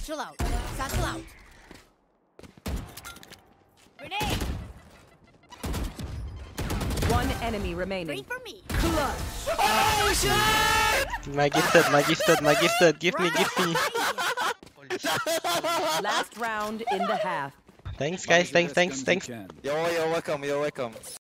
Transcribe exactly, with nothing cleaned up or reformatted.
Satchel out. Satchel out. Grenade. One enemy remaining. Three for me. Clutch. Oh shit! My gifted, my gifted, my gifted. Give me, give me. Last round in the half. Thanks guys, thanks, thanks, thanks. Yo, yo, welcome, yo, welcome.